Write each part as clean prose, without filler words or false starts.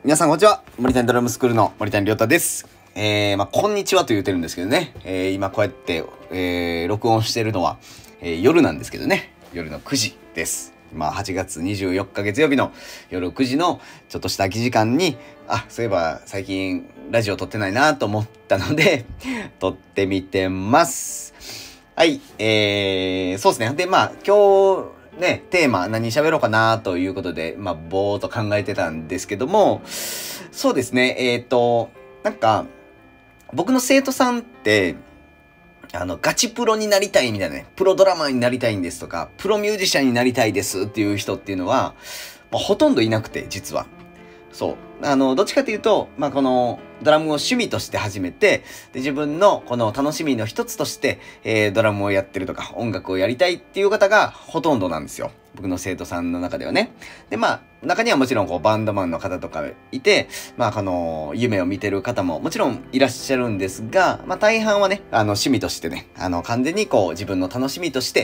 皆さんこんにちは。森谷ドラムスクールの森谷亮太です。こんにちはと言ってるんですけどね。今こうやって、録音してるのは、夜なんですけどね。夜の9時です。8月24日月曜日の夜9時のちょっとした空き時間に、そういえば最近ラジオ撮ってないなと思ったので、撮ってみてます。はい、そうですね。で、今日、ね、テーマ何喋ろうかなということで、ぼーっと考えてたんですけども、そうですね、僕の生徒さんって、ガチプロになりたいみたいなね、プロドラマーになりたいんですとか、プロミュージシャンになりたいですっていう人っていうのは、ほとんどいなくて、実は。そう。どっちかというと、このドラムを趣味として始めて、で、自分のこの楽しみの一つとして、ドラムをやってるとか、音楽をやりたいっていう方がほとんどなんですよ。僕の生徒さんの中ではね。で、中にはもちろんバンドマンの方とかいて、この夢を見てる方ももちろんいらっしゃるんですが、大半はね、趣味としてね、完全に自分の楽しみとして、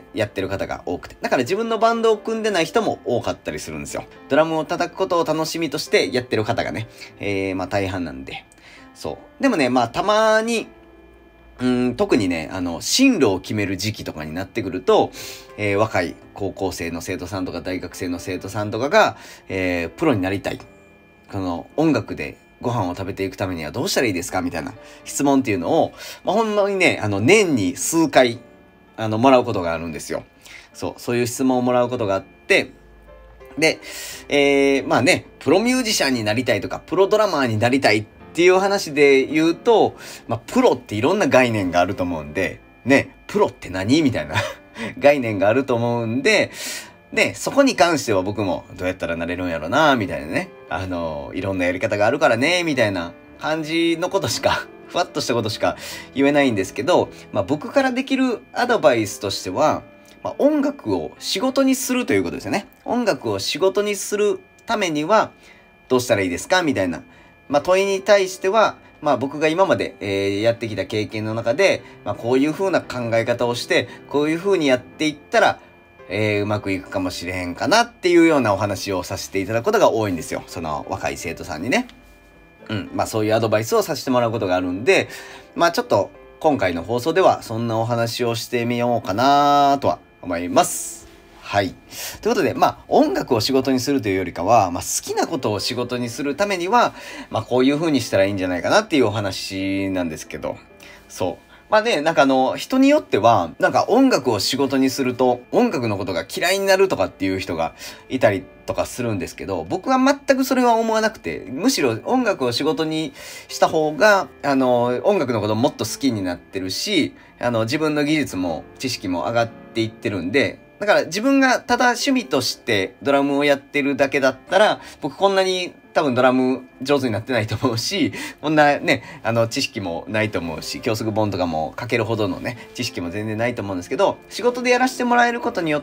やってる方が多くて。だから自分のバンドを組んでない人も多かったりするんですよ。ドラムを叩くことを楽しみとしてやってる方がね、大半なんで。そう。でもね、たまに、特にね、進路を決める時期とかになってくると、若い高校生の生徒さんとか大学生の生徒さんとかが、プロになりたい。この音楽でご飯を食べていくためにはどうしたらいいですかみたいな質問っていうのを、ほんまにね、年に数回、もらうことがあるんですよ。そういう質問をもらうことがあって、で、プロミュージシャンになりたいとか、プロドラマーになりたいっていう話で言うと、プロっていろんな概念があると思うんで、ね、プロって何みたいな概念があると思うんで、で、そこに関しては僕もどうやったらなれるんやろな、みたいなね。いろんなやり方があるからね、みたいな感じのことしか、ふわっとしたことしか言えないんですけど、僕からできるアドバイスとしては、音楽を仕事にするということですよね。音楽を仕事にするためにはどうしたらいいですかみたいな。問いに対しては、僕が今まで、やってきた経験の中で、こういう風な考え方をして、こういう風にやっていったら、うまくいくかもしれへんかなっていうようなお話をさせていただくことが多いんですよ。その若い生徒さんにね。そういうアドバイスをさせてもらうことがあるんで、ちょっと今回の放送ではそんなお話をしてみようかなとは思います。はい。ということで、音楽を仕事にするというよりかは、好きなことを仕事にするためには、こういう風にしたらいいんじゃないかなっていうお話なんですけど、そう。人によっては、音楽を仕事にすると、音楽のことが嫌いになるとかっていう人がいたりとかするんですけど、僕は全くそれは思わなくて、むしろ音楽を仕事にした方が、音楽のこともっと好きになってるし、自分の技術も知識も上がっていってるんで、だから自分がただ趣味としてドラムをやってるだけだったら、僕こんなに多分ドラム上手になってないと思うし、こんなね、知識もないと思うし、教則本とかも書けるほどのね、知識も全然ないと思うんですけど、仕事でやらせてもらえることによって、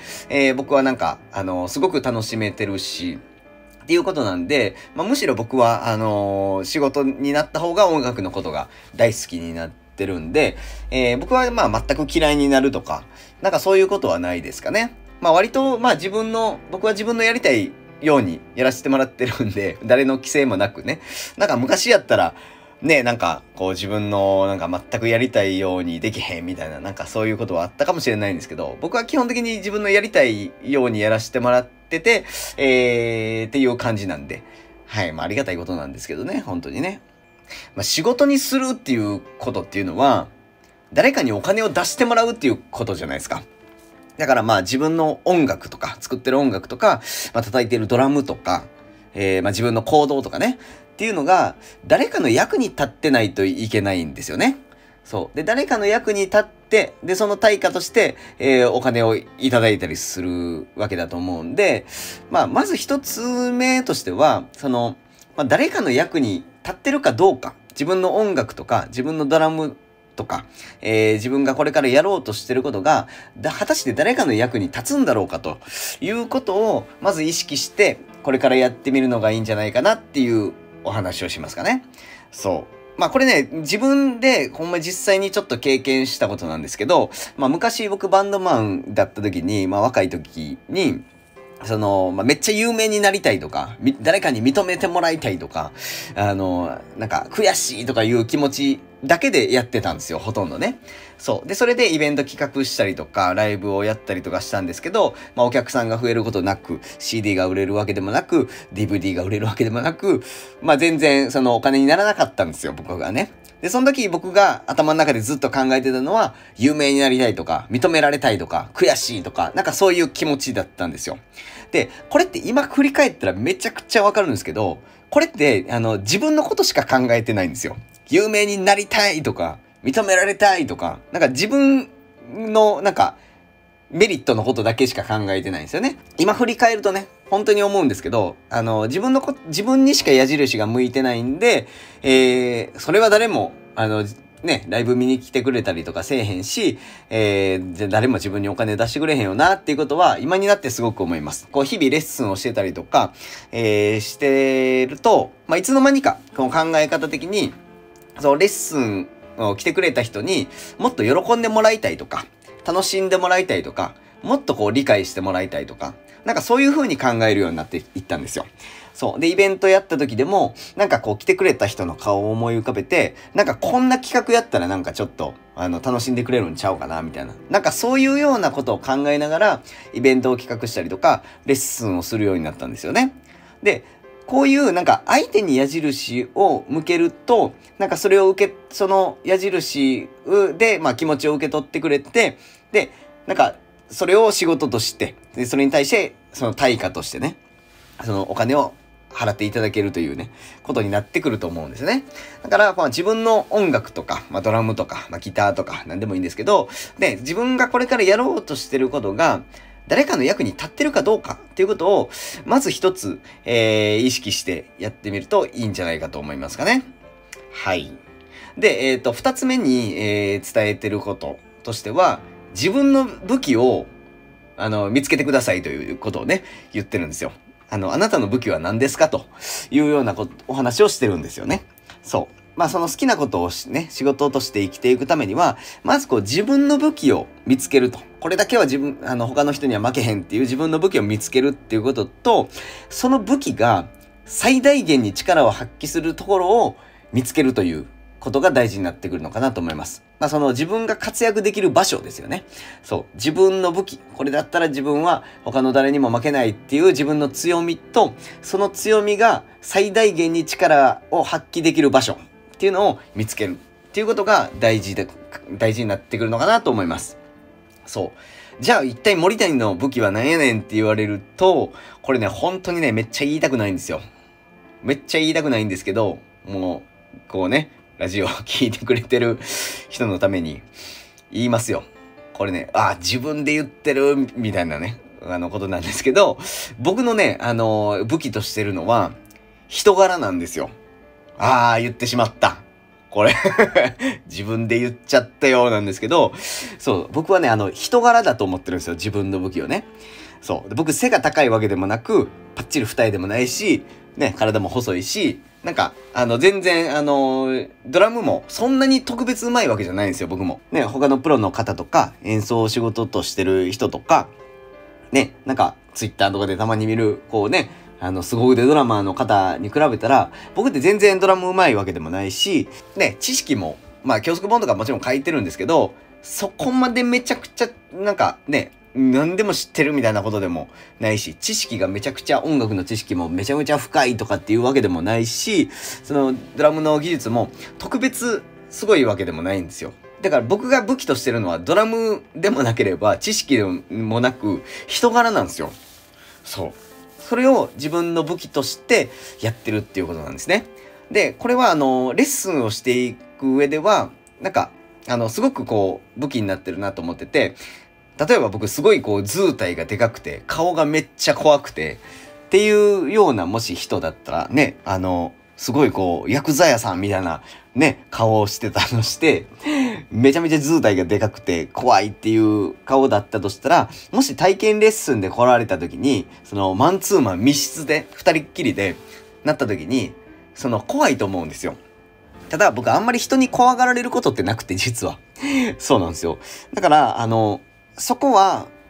僕はすごく楽しめてるし、っていうことなんで、むしろ僕は、仕事になった方が音楽のことが大好きになってるんで、僕は全く嫌いになるとか、そういうことはないですかね。割と、僕は自分のやりたいようにやらせてもらってるんで、誰の規制もなくね。昔やったら、ね、自分の、全くやりたいようにできへんみたいな、そういうことはあったかもしれないんですけど、僕は基本的に自分のやりたいようにやらせてもらってて、っていう感じなんで、はい、ありがたいことなんですけどね、本当にね。仕事にするっていうことっていうのは、誰かにお金を出してもらうっていうことじゃないですか。だから自分の音楽とか、作ってる音楽とか、叩いてるドラムとか、自分の行動とかね、っていうのが、誰かの役に立ってないといけないんですよね。そう。で、誰かの役に立って、で、その対価として、お金をいただいたりするわけだと思うんで、まず一つ目としては、誰かの役に立ってるかどうか、自分の音楽とか、自分のドラムとか、自分がこれからやろうとしてることが、果たして誰かの役に立つんだろうかということを、まず意識して、これからやってみるのがいいんじゃないかなっていうお話をしますかね。そう。これね、自分でほんま実際にちょっと経験したことなんですけど、昔僕バンドマンだった時に、若い時に、 めっちゃ有名になりたいとか、誰かに認めてもらいたいとか、なんか悔しいとかいう気持ちだけでやってたんですよ、ほとんどね。そう。で、それでイベント企画したりとか、ライブをやったりとかしたんですけど、お客さんが増えることなく、CD が売れるわけでもなく、DVD が売れるわけでもなく、全然お金にならなかったんですよ、僕がね。で、その時僕が頭の中でずっと考えてたのは、有名になりたいとか、認められたいとか、悔しいとか、なんかそういう気持ちだったんですよ。で、これって今振り返ったらめちゃくちゃわかるんですけど、これって、自分のことしか考えてないんですよ。有名になりたいとか、認められたいとか、なんか自分の、なんか、メリットのことだけしか考えてないんですよね。今振り返るとね、本当に思うんですけど、自分にしか矢印が向いてないんで、それは誰も、ライブ見に来てくれたりとかせえへんし、じゃ誰も自分にお金出してくれへんよなっていうことは、今になってすごく思います。こう、日々レッスンをしてたりとか、してると、いつの間にか、この考え方的に、そのレッスンを来てくれた人にもっと喜んでもらいたいとか、楽しんでもらいたいとか、もっとこう理解してもらいたいとか、なんかそういう風に考えるようになっていったんですよ。そう。で、イベントやった時でも、なんかこう来てくれた人の顔を思い浮かべて、なんかこんな企画やったらなんかちょっと、楽しんでくれるんちゃうかな、みたいな。なんかそういうようなことを考えながら、イベントを企画したりとか、レッスンをするようになったんですよね。で、こういうなんか相手に矢印を向けると、なんかその矢印で気持ちを受け取ってくれて、で、なんかそれを仕事として、で、それに対してその対価としてね、そのお金を払っていただけるというね、ことになってくると思うんですね。だから、自分の音楽とか、ドラムとか、ギターとか、なんでもいいんですけど、で、自分がこれからやろうとしてることが、誰かの役に立ってるかどうかっていうことを、まず一つ、意識してやってみるといいんじゃないかと思いますかね。はい。で、二つ目に、伝えてることとしては、自分の武器を、見つけてくださいということをね、言ってるんですよ。あなたの武器は何ですかというようなお話をしてるんですよね。そう。その好きなことをね、仕事として生きていくためには、まず自分の武器を見つけると。これだけは他の人には負けへんっていう自分の武器を見つけるっていうことと、その武器が最大限に力を発揮するところを見つけるということが大事になってくるのかなと思います。その自分が活躍できる場所ですよね。そう。自分の武器。これだったら自分は他の誰にも負けないっていう自分の強みと、その強みが最大限に力を発揮できる場所っていうのを見つけるっていうことが大事になってくるのかなと思います。そう。じゃあ一体森谷の武器は何やねんって言われると、これね、本当にね、めっちゃ言いたくないんですよ。めっちゃ言いたくないんですけど、もう、こうね、ラジオを聞いてくれてる人のために言いますよ。これね、自分で言ってるみたいなね、ことなんですけど、僕のね、武器としてるのは、人柄なんですよ。言ってしまった。これ自分で言っちゃったようなんですけど、そう、僕はね、人柄だと思ってるんですよ、自分の武器をね。そう。僕、背が高いわけでもなく、パッチリ二重でもないし、ね、体も細いし、なんか、全然、ドラムもそんなに特別上手いわけじゃないんですよ、僕も。ね、他のプロの方とか、演奏を仕事としてる人とか、ね、なんか、ツイッターとかでたまに見る、こうね、凄腕ドラマーの方に比べたら、僕って全然ドラム上手いわけでもないし、ね、知識も、教則本とかもちろん書いてるんですけど、そこまでめちゃくちゃ、なんかね、何でも知ってるみたいなことでもないし、知識がめちゃくちゃ、音楽の知識もめちゃめちゃ深いとかっていうわけでもないし、そのドラムの技術も特別すごいわけでもないんですよ。だから僕が武器としてるのはドラムでもなければ知識でもなく人柄なんですよ。そう。それを自分の武器としてやってるっていうことなんですね。で、これはレッスンをしていく上では、なんか、すごくこう武器になってるなと思ってて、例えば僕すごいこう図体がでかくて、顔がめっちゃ怖くて、っていうようなもし人だったらね、すごいこう、ヤクザ屋さんみたいなね、顔をしてたのして、めちゃめちゃ図体がでかくて怖いっていう顔だったとしたら、もし体験レッスンで来られた時に、そのマンツーマン密室で、二人っきりでなった時に、怖いと思うんですよ。ただ僕あんまり人に怖がられることってなくて実は。そうなんですよ。だから、そこは、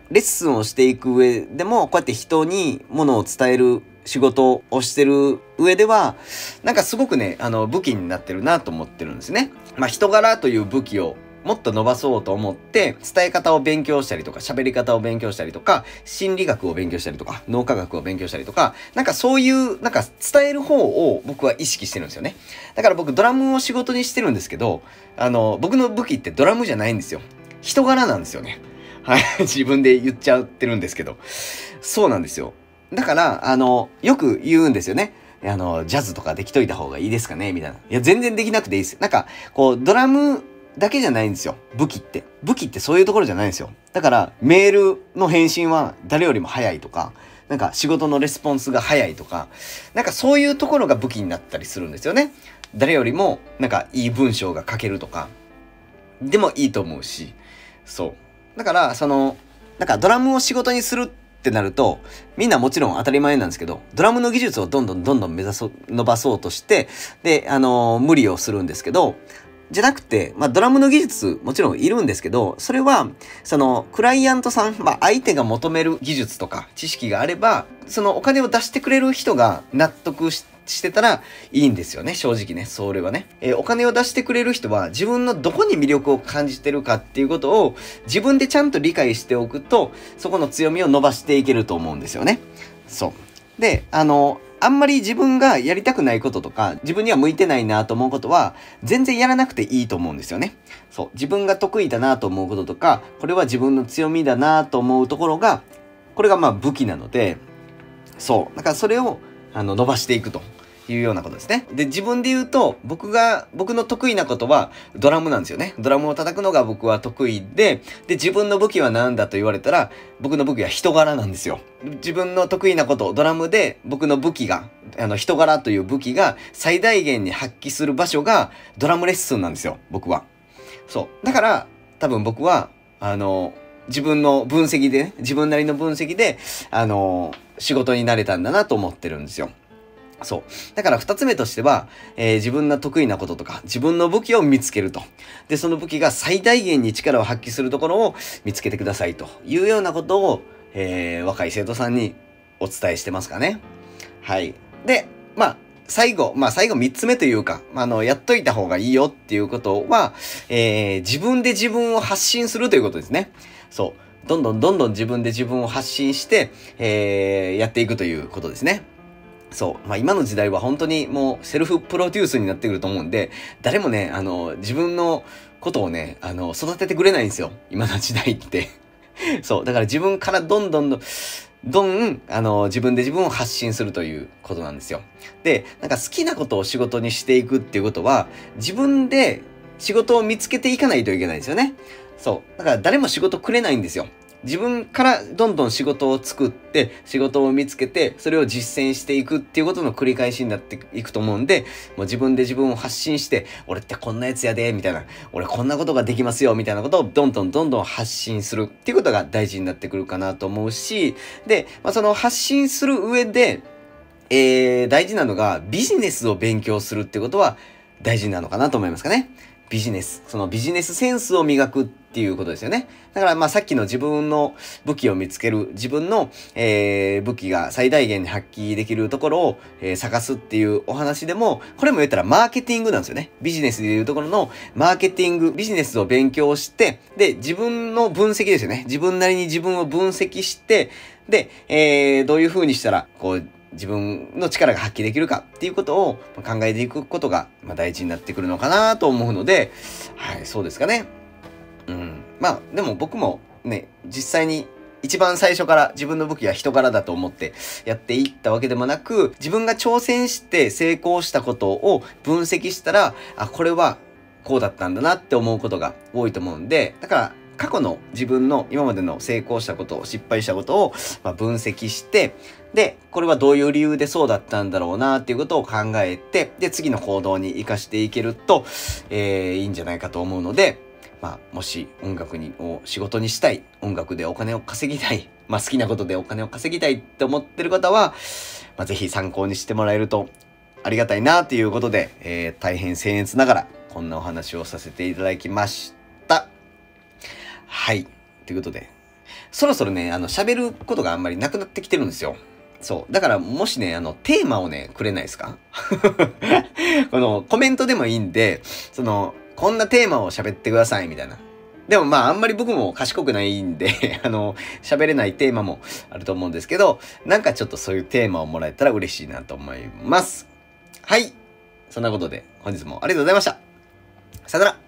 レッスンをしていく上でも、こうやって人にものを伝える仕事をしてる上では、なんかすごくね、武器になってるなと思ってるんですね。人柄という武器をもっと伸ばそうと思って、伝え方を勉強したりとか、喋り方を勉強したりとか、心理学を勉強したりとか、脳科学を勉強したりとか、なんかそういう、なんか伝える方を僕は意識してるんですよね。だから僕ドラムを仕事にしてるんですけど、僕の武器ってドラムじゃないんですよ。人柄なんですよね。はい。自分で言っちゃってるんですけど。そうなんですよ。だから、よく言うんですよね。ジャズとかできといた方がいいですかねみたいな。いや、全然できなくていいです。なんか、こう、ドラムだけじゃないんですよ。武器って。武器ってそういうところじゃないんですよ。だから、メールの返信は誰よりも早いとか、なんか仕事のレスポンスが早いとか、なんかそういうところが武器になったりするんですよね。誰よりも、なんかいい文章が書けるとか、でもいいと思うし、そう。だから、なんかドラムを仕事にするってなると、みんなもちろん当たり前なんですけど、ドラムの技術をどんどん伸ばそうとして、で、無理をするんですけど、じゃなくて、ドラムの技術もちろんいるんですけど、それは、クライアントさん、相手が求める技術とか知識があれば、お金を出してくれる人が納得してたらいいんですよね、正直ね、それはね。お金を出してくれる人は自分のどこに魅力を感じてるかっていうことを自分でちゃんと理解しておくと、そこの強みを伸ばしていけると思うんですよね。そう。で、あんまり自分がやりたくないこととか、自分には向いてないなと思うことは、全然やらなくていいと思うんですよね。そう。自分が得意だなと思うこととか、これは自分の強みだなと思うところが、これが武器なので、そう。だからそれを、伸ばしていくというようなことですね。で、自分で言うと、僕の得意なことはドラムなんですよね。ドラムを叩くのが僕は得意で、自分の武器は何だと言われたら、僕の武器は人柄なんですよ。自分の得意なこと、ドラムで僕の武器が、人柄という武器が最大限に発揮する場所がドラムレッスンなんですよ、僕は。そう。だから、多分僕は、自分の分析でね、自分なりの分析で、仕事になれたんだなと思ってるんですよ。そう。だから二つ目としては、自分の得意なこととか、自分の武器を見つけると。で、その武器が最大限に力を発揮するところを見つけてくださいというようなことを、若い生徒さんにお伝えしてますかね。はい。で、最後三つ目というか、やっといた方がいいよっていうことは、自分で自分を発信するということですね。そう。どんどん自分で自分を発信して、やっていくということですね。そう。今の時代は本当にもうセルフプロデュースになってくると思うんで、誰もね、自分のことをね、育ててくれないんですよ。今の時代って。そう。だから自分からどん、自分で自分を発信するということなんですよ。で、なんか好きなことを仕事にしていくっていうことは、自分で仕事を見つけていかないといけないんですよね。そう。だから誰も仕事くれないんですよ。自分からどんどん仕事を作って、仕事を見つけて、それを実践していくっていうことの繰り返しになっていくと思うんで、もう自分で自分を発信して、俺ってこんなやつやで、みたいな、俺こんなことができますよ、みたいなことをどんどん発信するっていうことが大事になってくるかなと思うし、で、その発信する上で、大事なのがビジネスを勉強するってことは大事なのかなと思いますかね。ビジネス。そのビジネスセンスを磨くっていうことですよね。だからさっきの自分の武器を見つける、自分の、武器が最大限に発揮できるところを、探すっていうお話でも、これも言ったらマーケティングなんですよね。ビジネスでいうところのマーケティング、ビジネスを勉強して、で、自分の分析ですよね。自分なりに自分を分析して、で、どういう風にしたら、自分の力が発揮できるかっていうことを考えていくことが大事になってくるのかなと思うので、はい、そうですかね。でも僕もね、実際に一番最初から自分の武器は人柄だと思ってやっていったわけでもなく、自分が挑戦して成功したことを分析したら、これはこうだったんだなって思うことが多いと思うんで、だから過去の自分の今までの成功したこと、失敗したことを分析して、で、これはどういう理由でそうだったんだろうなっていうことを考えて、で、次の行動に活かしていけると、いいんじゃないかと思うので、もし音楽を仕事にしたい、音楽でお金を稼ぎたい、好きなことでお金を稼ぎたいって思ってる方は、ぜひ参考にしてもらえるとありがたいなということで、大変僭越ながらこんなお話をさせていただきました。はい。ということで、 そろそろね、喋ることがあんまりなくなってきてるんですよ。そう。だから、もしね、テーマをね、くれないですかこの、コメントでもいいんで、こんなテーマを喋ってください、みたいな。でもまあ、あんまり僕も賢くないんで、喋れないテーマもあると思うんですけど、なんかちょっとそういうテーマをもらえたら嬉しいなと思います。はい。そんなことで、本日もありがとうございました。さよなら。